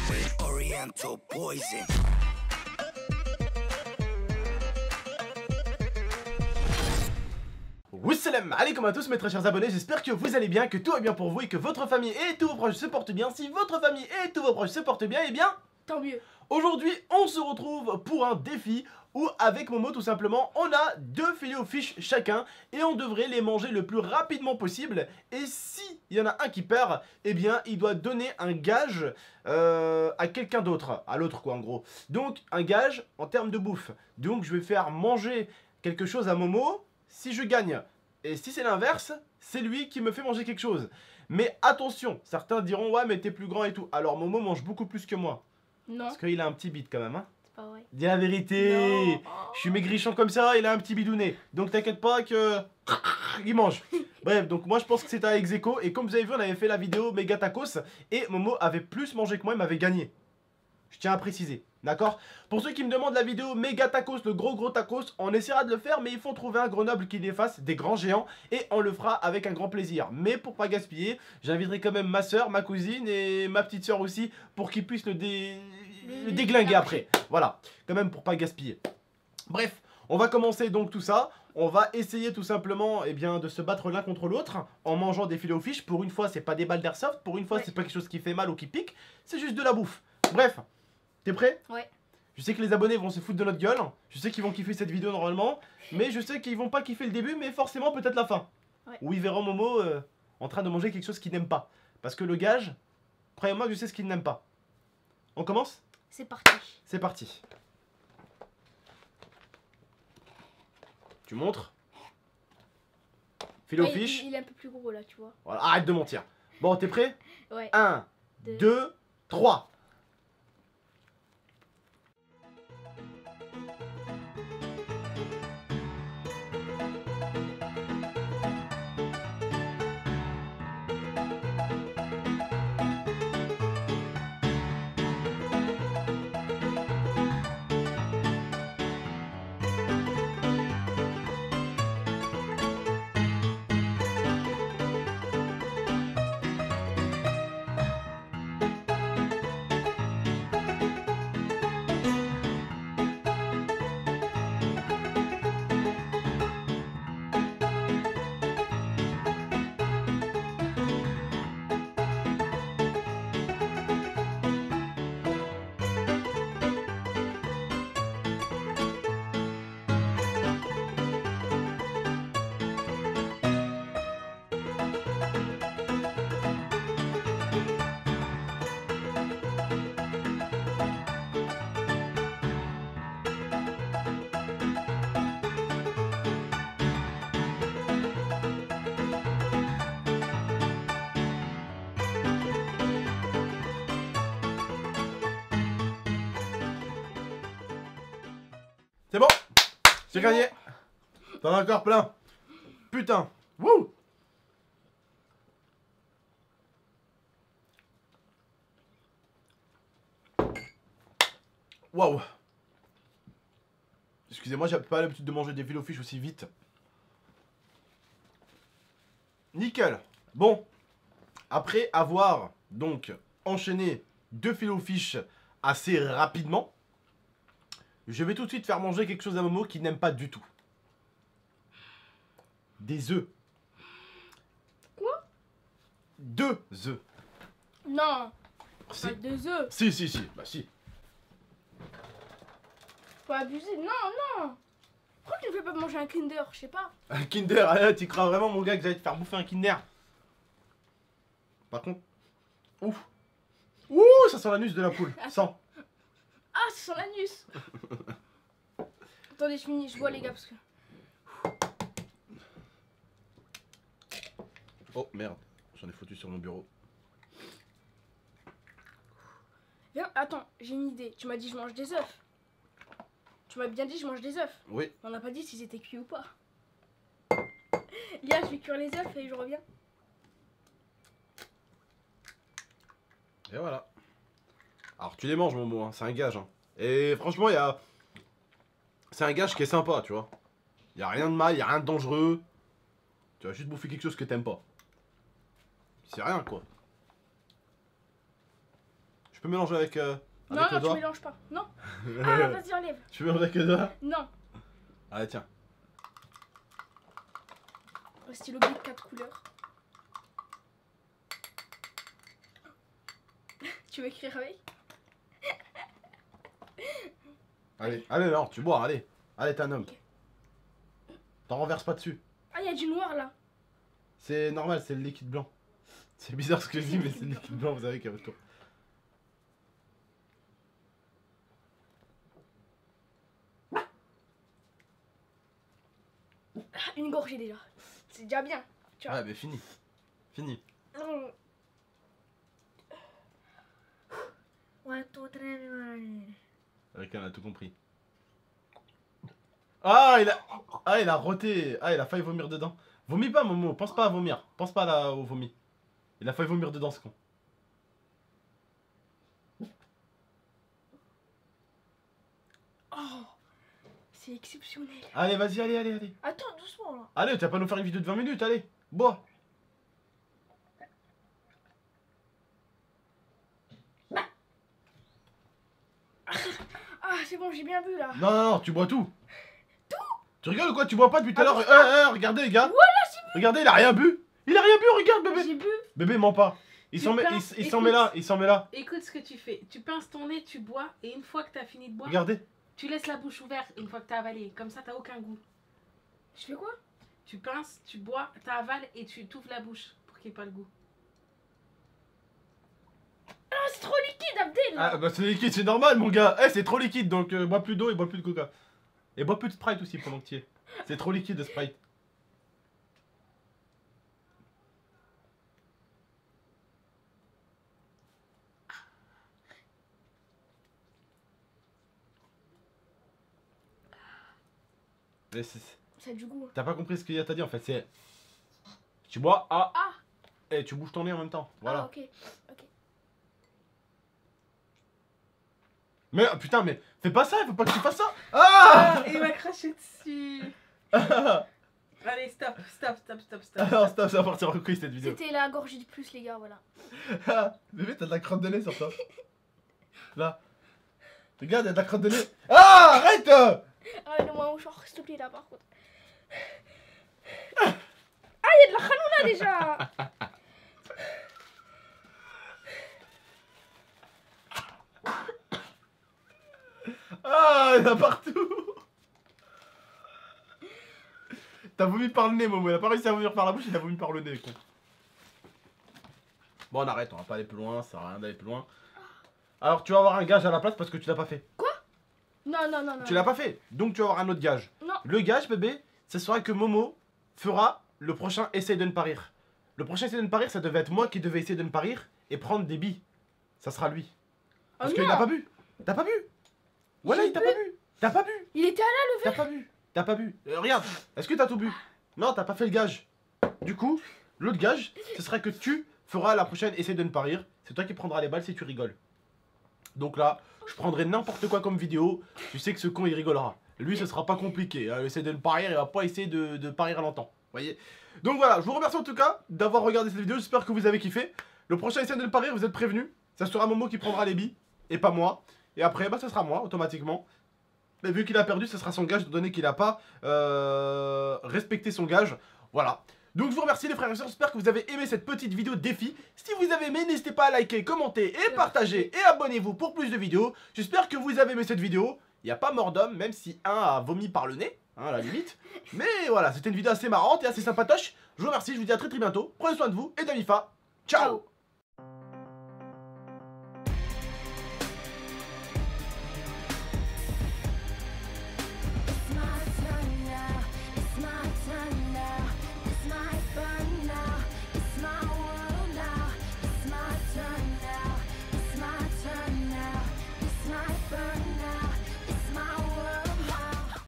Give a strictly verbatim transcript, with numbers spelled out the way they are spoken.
Oriental poison. Wassalam alaikum à tous mes très chers abonnés, j'espère que vous allez bien, que tout va bien pour vous et que votre famille et tous vos proches se portent bien. Si votre famille et tous vos proches se portent bien, eh bien, tant mieux. Aujourd'hui, on se retrouve pour un défi où avec Momo tout simplement, on a deux filets aux fiches chacun et on devrait les manger le plus rapidement possible. Et si il y en a un qui perd, eh bien il doit donner un gage euh, à quelqu'un d'autre, à l'autre quoi en gros. Donc un gage en termes de bouffe. Donc je vais faire manger quelque chose à Momo si je gagne. Et si c'est l'inverse, c'est lui qui me fait manger quelque chose. Mais attention, certains diront ouais mais t'es plus grand et tout. Alors Momo mange beaucoup plus que moi. Non. Parce qu'il a un petit bide quand même hein. C'est pas vrai. Dis la vérité. Non. Je suis maigrichon comme ça, il a un petit bidounet. Donc t'inquiète pas que... il mange. Bref, donc moi je pense que c'était à ex-aequo. Et comme vous avez vu, on avait fait la vidéo méga tacos. Et Momo avait plus mangé que moi, il m'avait gagné. Je tiens à préciser, d'accord? Pour ceux qui me demandent la vidéo méga tacos, le gros gros tacos, on essaiera de le faire, mais il faut trouver un Grenoble qui les fasse, des grands géants, et on le fera avec un grand plaisir. Mais pour pas gaspiller, j'inviterai quand même ma soeur, ma cousine et ma petite soeur aussi, pour qu'ils puissent le, dé... le déglinguer après. Voilà, quand même pour pas gaspiller. Bref, on va commencer donc tout ça. On va essayer tout simplement eh bien, de se battre l'un contre l'autre en mangeant des filets aux fiches. Pour une fois, c'est pas des balles d'airsoft. Pour une fois, Ouais. c'est pas quelque chose qui fait mal ou qui pique. C'est juste de la bouffe. Bref. T'es prêt? Ouais. Je sais que les abonnés vont se foutre de notre gueule. Je sais qu'ils vont kiffer cette vidéo normalement. Mais je sais qu'ils vont pas kiffer le début, mais forcément peut-être la fin. Ouais. Où ils verront Momo euh, en train de manger quelque chose qu'il n'aime pas. Parce que le gage, croyez-moi que je sais ce qu'il n'aime pas. On commence? C'est parti. C'est parti. Tu montres? Filet aux Ouais, il, fiches. il est un peu plus gros là, tu vois. Voilà, arrête de mentir. Bon, t'es prêt? Ouais. un, Deux. deux, trois. C'est bon, j'ai gagné. T'en as encore plein. Putain. Wouh. Waouh. Excusez-moi, j'ai pas l'habitude de manger des filets aux fiches aussi vite. Nickel. Bon. Après avoir donc enchaîné deux filets aux fiches assez rapidement, je vais tout de suite faire manger quelque chose à Momo qui n'aime pas du tout. Des œufs. Quoi? Deux œufs. Non. Si. Pas deux œufs. Si, si, si. Bah si. Faut abuser. Non, non. Pourquoi tu ne fais pas manger un Kinder? Je sais pas. Un Kinder, ah, tu crois vraiment mon gars que j'allais te faire bouffer un Kinder? Par contre. Ouf. Ouh, ça sent l'anus de la poule. Sent. Ah, ça sent l'anus. Attendez, je finis. Je bois les gars parce que... Oh merde, j'en ai foutu sur mon bureau. Viens, attends, j'ai une idée. Tu m'as dit je mange des œufs. Tu m'as bien dit je mange des œufs. Oui. On n'a pas dit s'ils étaient cuits ou pas. Là, je vais cuire les œufs et je reviens. Et voilà. Alors tu les manges Momo, hein, c'est un gage. Hein. Et franchement, il y a... c'est un gage qui est sympa, tu vois. Il y a rien de mal, il y a rien de dangereux. Tu vas juste bouffer quelque chose que t'aimes pas. C'est rien quoi. Je peux mélanger avec, euh, Non, avec non, le tu doigt. mélanges pas. Non. Ah, vas-y, enlève. Tu peux mélanger avec le doigt? Non. Allez, tiens. Un stylo de quatre couleurs. Tu veux écrire avec? Allez, allez, non, tu bois, allez. Allez, t'es un homme. Ok. T'en renverses pas dessus. Ah, il y a du noir là. C'est normal, c'est le liquide blanc. C'est bizarre ce que je dis, mais c'est le liquide blanc, vous savez, qui est autour. Une gorgée déjà. C'est déjà bien. Tu vois. Ouais, mais fini. Fini. Mmh. One, two, three, one. Avec elle a tout compris. Ah, il a. Ah, il a roté. Ah, il a failli vomir dedans. Vomis pas, Momo. Pense pas à vomir. Pense pas là au vomi. Il a failli vomir dedans, ce con. Oh, c'est exceptionnel. Allez, vas-y, allez, allez, allez. Attends, doucement là. Allez, tu vas pas nous faire une vidéo de vingt minutes, allez. Bois. Ah, c'est bon, j'ai bien vu là. Non, non, non, tu bois tout. Tout? Tu rigoles ou quoi? Tu bois pas depuis tout à l'heure? Eh, eh, regardez, les gars. Regardez, il a rien bu. Il a rien bu, regarde, bébé. J'ai bu. Bébé, ment pas. Il Tu s'en met, pinces, il, il s'en écoute. met là, il s'en met là. Écoute ce que tu fais. Tu pinces ton nez, tu bois, et une fois que t'as fini de boire, Regardez. tu laisses la bouche ouverte une fois que t'as avalé. Comme ça, t'as aucun goût. Je fais quoi? Tu pinces, tu bois, t'avales et tu t'ouvres la bouche pour qu'il n'y ait pas le goût. Ah, c'est trop liquide, Abdel. Ah, bah c'est liquide, c'est normal, mon gars. Eh, c'est trop liquide, donc euh, bois plus d'eau et bois plus de coca. Et bois plus de Sprite aussi pendant que tu y es. C'est trop liquide, de Sprite. Mais c'est- Ça a du goût. T'as pas compris ce qu'il y a t'as dit en fait, c'est... Tu bois, ah, Ah. et tu bouges ton nez en même temps, voilà. Ah, ok. Ok. Mais ah, putain, mais fais pas ça, il faut pas que tu fasses ça. Ah, il m'a craché dessus. Allez, stop, stop, stop, stop, stop. Alors stop, ça va partir en couille cette vidéo. C'était la gorgée de plus, les gars, voilà. Ah, bébé, t'as de la crotte de nez sur toi. Là. Regarde, y'a de la crotte de nez. Ah, arrête. Ah, donne-moi un mouchoir, s'il te plaît, là, par contre. Ah, il y a de la khanouna déjà. Ah, il y en a partout. T'as vomi par le nez, Momo. Il a pas réussi à vomir par la bouche, il a vomi par le nez, con. Bon, on arrête, on va pas aller plus loin, ça sert à rien d'aller plus loin. Alors, tu vas avoir un gage à la place parce que tu l'as pas fait. Non, non, non, non. Tu l'as pas fait, donc tu vas avoir un autre gage. Non. Le gage, bébé, ce sera que Momo fera le prochain Essaye de ne pas rire. Le prochain Essaye de ne pas rire, ça devait être moi qui devais essayer de ne pas rire et prendre des billes. Ça sera lui. Parce Oh qu'il non. a pas bu. T'as pas bu. Voilà, J'ai il t'a bu. pas bu. T'as pas bu. Il était à là, le T'as verre. pas bu. T'as pas bu. Euh, regarde, est-ce que t'as tout bu? Non, t'as pas fait le gage. Du coup, l'autre gage, ce serait que tu feras la prochaine Essaye de ne pas rire. C'est toi qui prendras les balles si tu rigoles. Donc là, je prendrai n'importe quoi comme vidéo. Tu sais que ce con il rigolera. Lui, ce sera pas compliqué. Hein. Essaye de ne pas rire, il va pas essayer de, de pas rire longtemps. Voyez. Donc voilà, je vous remercie en tout cas d'avoir regardé cette vidéo. J'espère que vous avez kiffé. Le prochain Essaye de ne pas rire, vous êtes prévenus. Ça sera Momo qui prendra les billes et pas moi. Et après, bah, ça sera moi automatiquement. Mais vu qu'il a perdu, ce sera son gage, étant donné qu'il n'a pas euh, respecté son gage. Voilà. Donc je vous remercie les frères et sœurs, j'espère que vous avez aimé cette petite vidéo défi. Si vous avez aimé, n'hésitez pas à liker, commenter et partager et abonnez-vous pour plus de vidéos. J'espère que vous avez aimé cette vidéo. Il n'y a pas mort d'homme, même si un a vomi par le nez, hein, à la limite. Mais voilà, c'était une vidéo assez marrante et assez sympatoche. Je vous remercie, je vous dis à très très bientôt. Prenez soin de vous et d'Amifa. Ciao. Ciao.